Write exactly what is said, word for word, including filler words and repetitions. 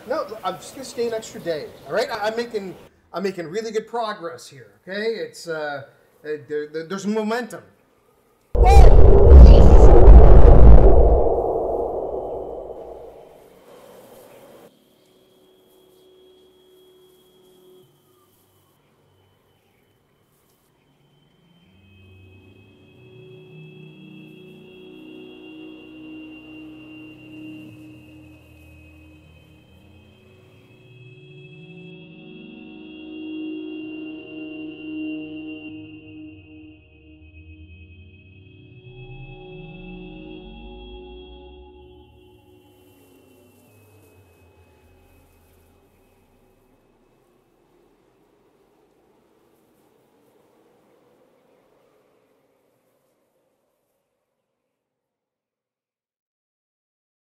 No, I'm just gonna stay an extra day. All right, I, I'm making I'm making really good progress here. Okay, it's uh, uh there, there- there's momentum.